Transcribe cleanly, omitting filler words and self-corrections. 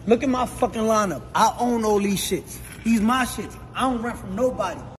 Look at my fucking lineup. I own all these shits. These my shits. I don't rent from nobody.